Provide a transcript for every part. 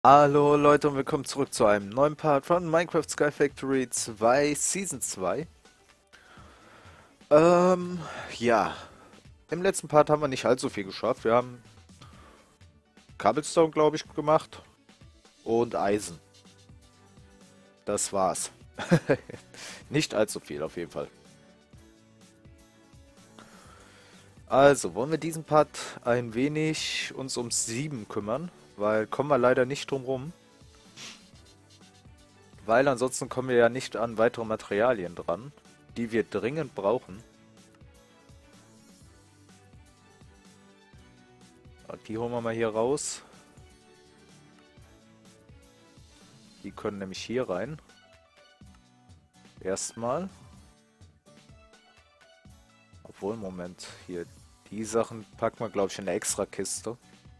Hallo Leute und willkommen zurück zu einem neuen Part von Minecraft Sky Factory 2 Season 2. Ähm, ja, im letzten Part haben wir nicht allzu viel geschafft. Wir haben Cobblestone, glaube ich, gemacht und Eisen. Das war's. Nicht allzu viel auf jeden Fall. Also, wollen wir diesen Part ein wenig uns ums 7 kümmern, weil kommen wir leider nicht drum rum, weil ansonsten kommen wir ja nicht an weitere Materialien dran, die wir dringend brauchen. Die holen wir mal hier raus. Die können nämlich hier rein. Erstmal. Obwohl, Moment, hier. Die Sachen packen wir, glaube ich, in eine extra Kiste.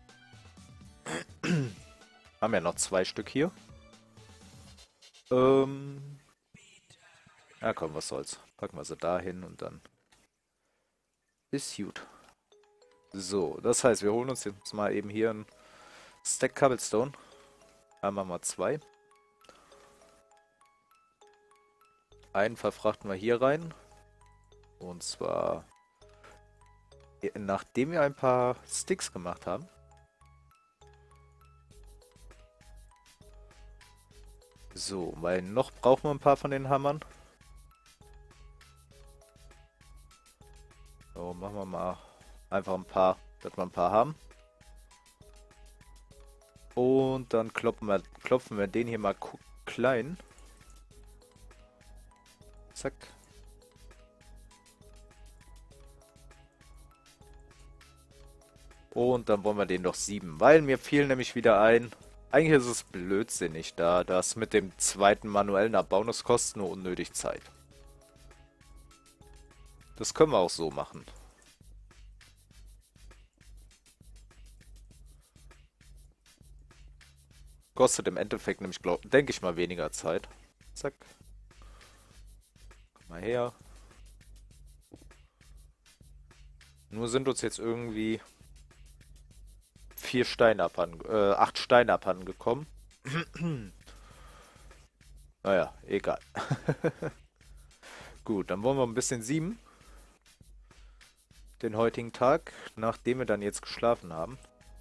Haben ja noch 2 Stück hier. Ähm. Ja, komm, was soll's. Packen wir sie da hin und dann ist gut. So, das heißt, wir holen uns jetzt mal eben hier ein Stack Cobblestone. Einmal mal 2. Einen verfrachten wir hier rein. Und zwar, nachdem wir ein paar Sticks gemacht haben. So, weil noch brauchen wir ein paar von den Hammern. So, machen wir mal einfach ein paar, dass wir ein paar haben. Und dann klopfen wir den hier mal klein. Zack. Und dann wollen wir den doch 7, weil mir fiel nämlich wieder ein, eigentlich ist es blödsinnig, da das mit dem zweiten manuellen Abbauen, das kostet nur unnötig Zeit. Das können wir auch so machen. Kostet im Endeffekt nämlich, denke ich mal, weniger Zeit. Zack. Komm mal her. Nur sind uns jetzt irgendwie 8 Steine abhanden gekommen. Naja, egal. Gut, dann wollen wir ein bisschen 7. Den heutigen Tag, nachdem wir dann jetzt geschlafen haben.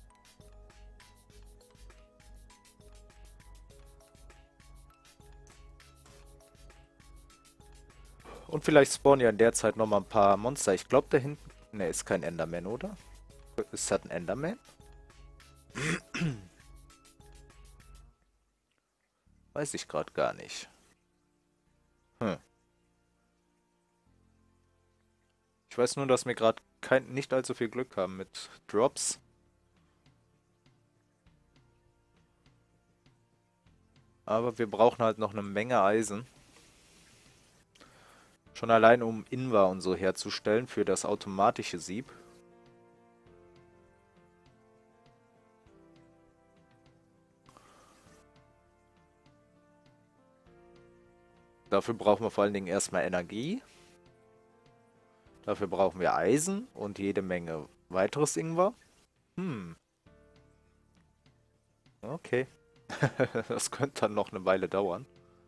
Und vielleicht spawnen ja in der Zeit nochmal ein paar Monster. Ich glaube da hinten... Ne, ist kein Enderman, oder? Ist das ein Enderman? Weiß ich gerade gar nicht. Hm. Ich weiß nur, dass wir gerade nicht allzu viel Glück haben mit Drops. Aber wir brauchen halt noch eine Menge Eisen. Schon allein um Invar und so herzustellen für das automatische Sieb. Dafür brauchen wir vor allen Dingen erstmal Energie. Dafür brauchen wir Eisen und jede Menge weiteres Ingwer. Hm, okay. Das könnte dann noch eine Weile dauern.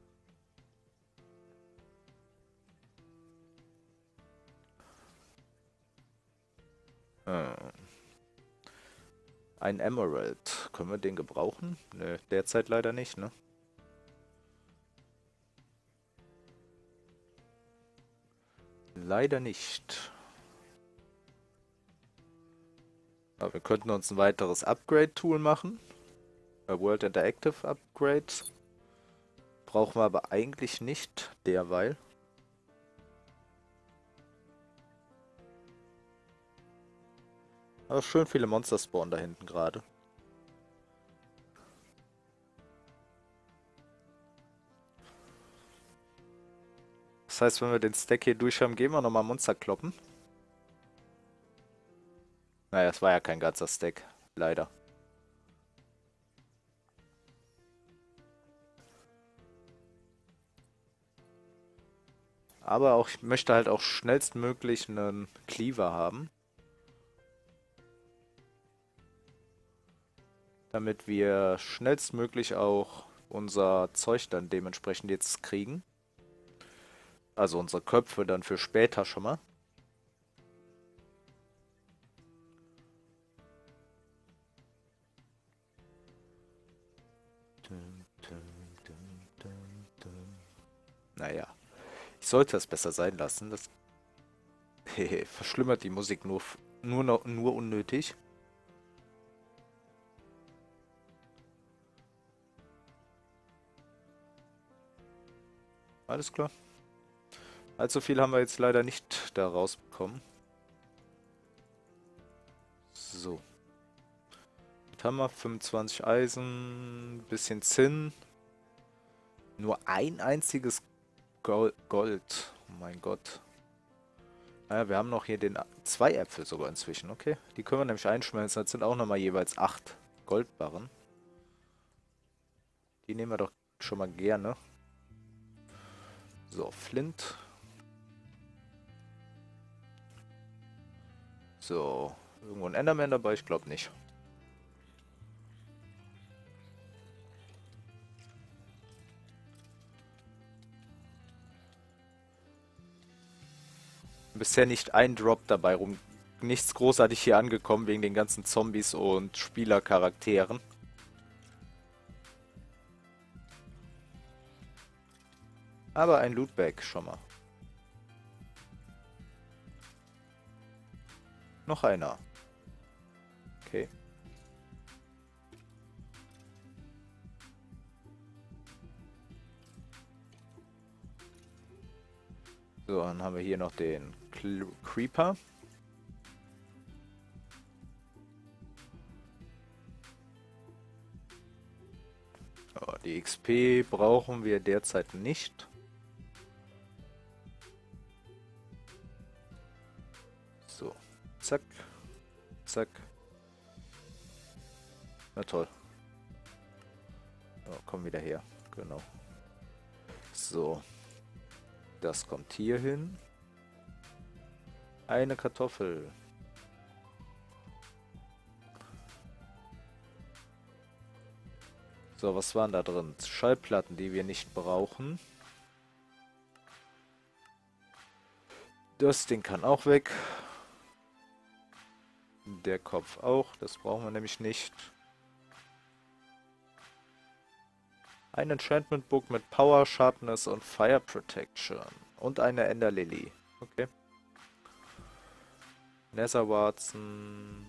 Hm. Ein Emerald. Können wir den gebrauchen? Nö, derzeit leider nicht, ne? Leider nicht. Aber wir könnten uns ein weiteres Upgrade-Tool machen. World Interactive Upgrade. Brauchen wir aber eigentlich nicht derweil. Aber schön viele Monster spawnen da hinten gerade. Das heißt, wenn wir den Stack hier durch haben, gehen wir nochmal Monster kloppen. Naja, es war ja kein ganzer Stack. Leider. Aber auch, ich möchte halt auch schnellstmöglich einen Cleaver haben. damit wir schnellstmöglich auch unser Zeug dann dementsprechend jetzt kriegen. Also unsere Köpfe dann für später schon mal. Naja, ich sollte es besser sein lassen. Das verschlimmert die Musik nur unnötig. Alles klar. Allzu viel haben wir jetzt leider nicht da rausbekommen. So. Jetzt haben wir 25 Eisen, bisschen Zinn. Nur ein einziges Gold. Oh mein Gott. Naja, wir haben noch hier zwei Äpfel sogar inzwischen, okay. Die können wir nämlich einschmelzen. Das sind auch nochmal jeweils 8 Goldbarren. Die nehmen wir doch schon mal gerne. So, Flint. So, irgendwo ein Enderman dabei? Ich glaube nicht. Bisher nicht ein Drop dabei rum. Nichts großartig hier angekommen wegen den ganzen Zombies und Spielercharakteren. Aber ein Lootbag schon mal. Noch einer. Okay. So, dann haben wir hier noch den Creeper. Oh, die XP brauchen wir derzeit nicht. So, zack, zack. Na toll. Oh, komm wieder her. Genau. So. Das kommt hier hin. Eine Kartoffel. So, was waren da drin? Schallplatten, die wir nicht brauchen. Das Ding kann auch weg. Der Kopf auch. Das brauchen wir nämlich nicht. Ein Enchantment Book mit Power, Sharpness und Fire Protection. Und eine Ender Lily. Okay. Nether Watson.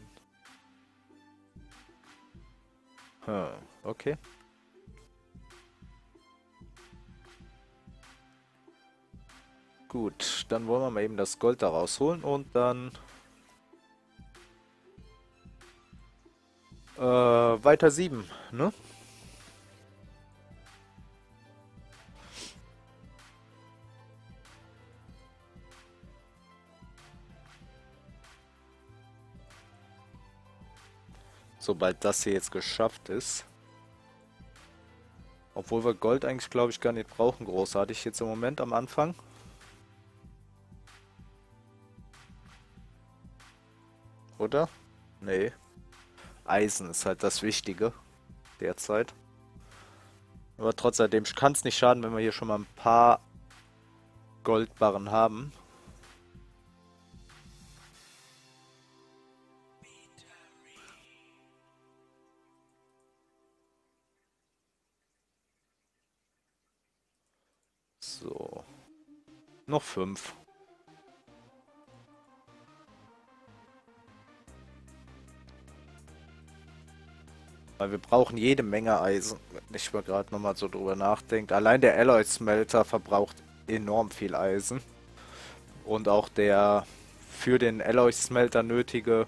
Okay. Gut, dann wollen wir mal eben das Gold da rausholen und dann weiter 7, ne? Sobald das hier jetzt geschafft ist. Obwohl wir Gold eigentlich, glaube ich, gar nicht brauchen, großartig jetzt im Moment am Anfang. Oder? Nee. Eisen ist halt das Wichtige derzeit. Aber trotzdem kann es nicht schaden, wenn wir hier schon mal ein paar Goldbarren haben. So. Noch 5. Weil wir brauchen jede Menge Eisen, wenn ich mal gerade nochmal so drüber nachdenke. Allein der Alloy Smelter verbraucht enorm viel Eisen. Und auch der für den Alloy Smelter nötige,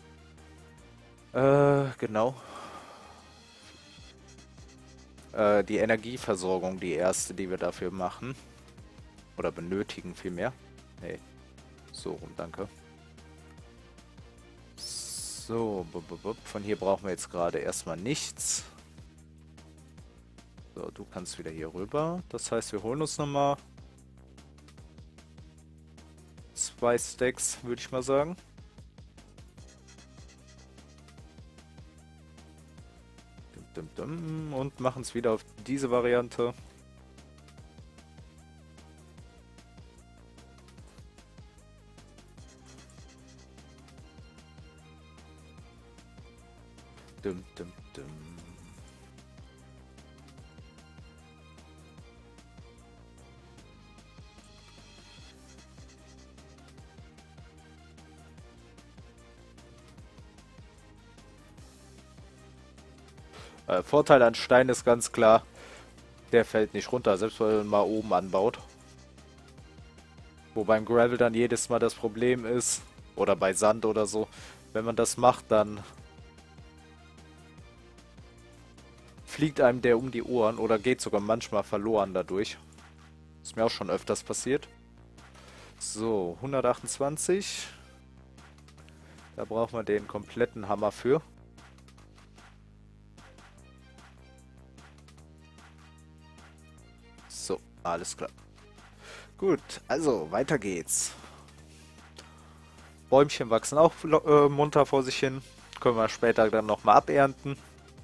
genau, die Energieversorgung, die erste, die wir dafür machen. Oder benötigen vielmehr. Nee, so rum, danke. So, von hier brauchen wir jetzt gerade erstmal nichts. So, du kannst wieder hier rüber. Das heißt, wir holen uns nochmal 2 Stacks, würde ich mal sagen. Und machen es wieder auf diese Variante. Dum, dum, dum. Vorteil an Stein ist ganz klar, der fällt nicht runter, selbst wenn man mal oben anbaut. Wo beim Gravel dann jedes Mal das Problem ist, oder bei Sand oder so, wenn man das macht, dann fliegt einem der um die Ohren oder geht sogar manchmal verloren dadurch. Ist mir auch schon öfters passiert. So, 128. Da brauchen wir den kompletten Hammer für. So, alles klar. Gut, also weiter geht's. Bäumchen wachsen auch munter vor sich hin. Können wir später dann nochmal abernten.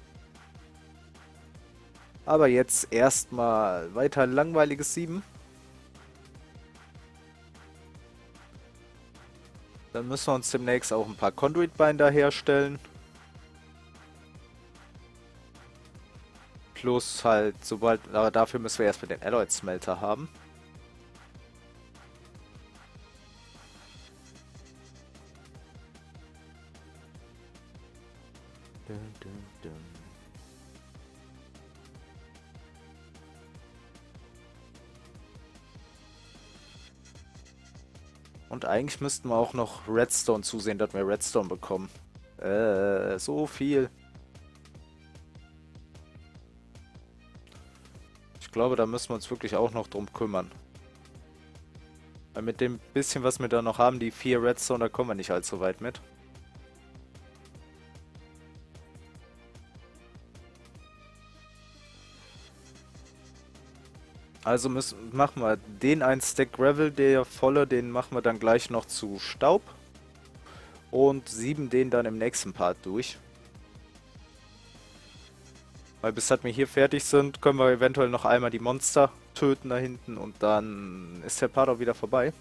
Aber jetzt erstmal weiter langweiliges 7. Dann müssen wir uns demnächst auch ein paar Conduit Binder herstellen. Plus halt, sobald, aber dafür müssen wir erstmal den Alloy Smelter haben. Dun, dun, dun. Und eigentlich müssten wir auch noch Redstone zusehen, dass wir Redstone bekommen. So viel. Ich glaube, da müssen wir uns wirklich auch noch drum kümmern. Weil mit dem bisschen, was wir da noch haben, die 4 Redstone, da kommen wir nicht allzu weit mit. Also machen wir den einen Stack Gravel, der volle, den machen wir dann gleich noch zu Staub. Und 7 den dann im nächsten Part durch. Weil bis wir hier fertig sind, können wir eventuell noch einmal die Monster töten da hinten und dann ist der Part auch wieder vorbei.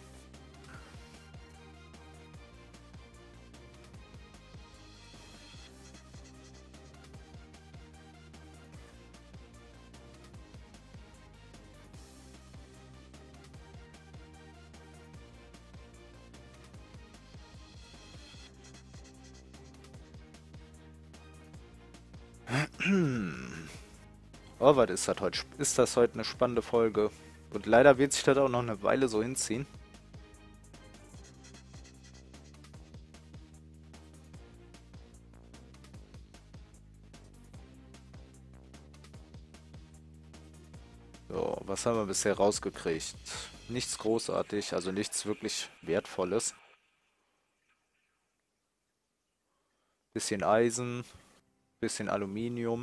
Oh, was ist das heute? Ist das heute eine spannende Folge? Und leider wird sich das auch noch eine Weile so hinziehen. So, was haben wir bisher rausgekriegt? Nichts großartig, also nichts wirklich Wertvolles. Bisschen Eisen, bisschen Aluminium.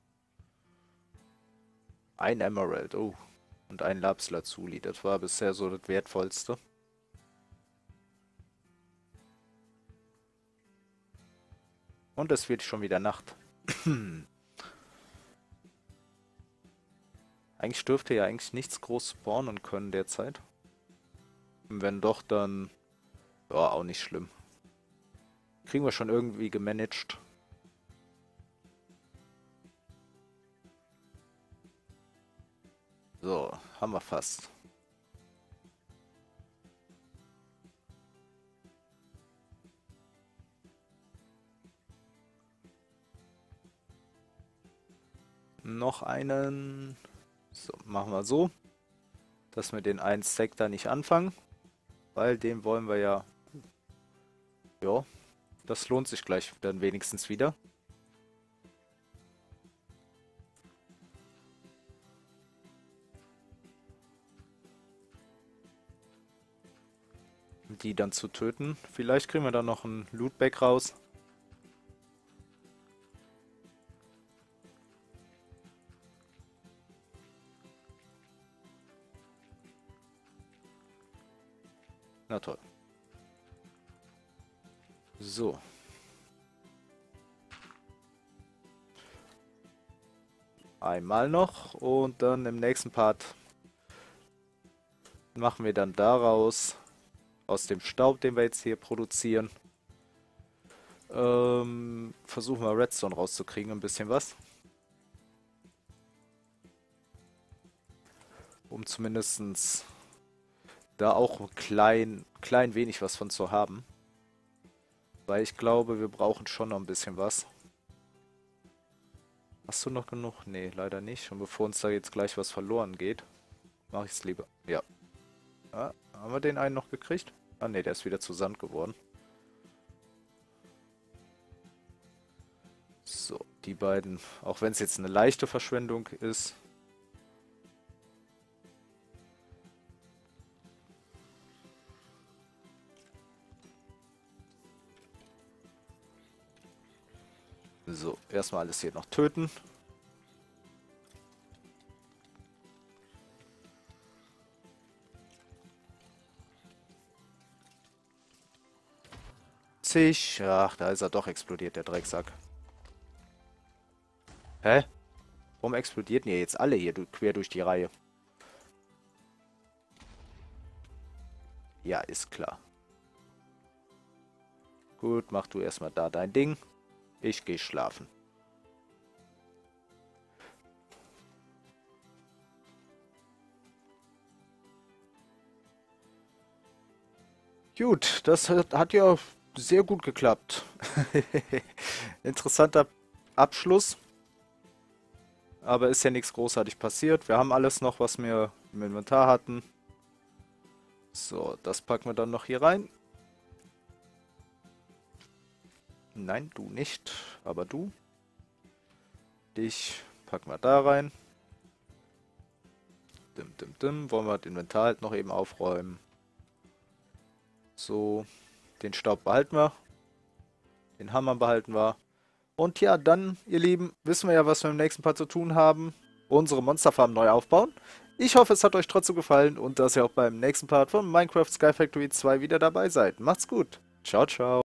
Ein Emerald, oh. Und ein Lapis-Lazuli, das war bisher so das Wertvollste. Und es wird schon wieder Nacht. Eigentlich dürfte ja eigentlich nichts groß spawnen können derzeit. Und wenn doch, dann... Ja, auch nicht schlimm. Kriegen wir schon irgendwie gemanagt. So, haben wir fast. Noch einen. So, machen wir so. Dass wir den einen Stack da nicht anfangen. Weil den wollen wir ja... Ja, das lohnt sich gleich dann wenigstens wieder. Die dann zu töten. Vielleicht kriegen wir da noch ein Lootbag raus. Na toll. So. einmal noch und dann im nächsten Part machen wir dann daraus, aus dem Staub, den wir jetzt hier produzieren, versuchen wir Redstone rauszukriegen, ein bisschen was. Um zumindest da auch ein klein wenig was von zu haben. Weil ich glaube, wir brauchen schon noch ein bisschen was. Hast du noch genug? Nee, leider nicht. Und bevor uns da jetzt gleich was verloren geht, mache ich es lieber. Ja. Ah, haben wir den einen noch gekriegt? Ah ne, der ist wieder zu Sand geworden. So, die beiden, auch wenn es jetzt eine leichte Verschwendung ist. So, erstmal alles hier noch töten. Ach, da ist er doch explodiert, der Drecksack. Hä? Warum explodierten ihr jetzt alle hier quer durch die Reihe? Ja, ist klar. Gut, mach du erstmal da dein Ding. Ich gehe schlafen. Gut, das hat ja sehr gut geklappt. Interessanter Abschluss. Aber ist ja nichts großartig passiert. Wir haben alles noch, was wir im Inventar hatten. So, das packen wir dann noch hier rein. Nein, du nicht. Aber du. Dich packen wir da rein. Wollen wir das Inventar halt noch eben aufräumen. So, den Staub behalten wir. Den Hammer behalten wir. Und ja, dann, ihr Lieben, wissen wir ja, was wir im nächsten Part zu tun haben. Unsere Monsterfarm neu aufbauen. Ich hoffe, es hat euch trotzdem gefallen und dass ihr auch beim nächsten Part von Minecraft Sky Factory 2 wieder dabei seid. Macht's gut. Ciao, ciao.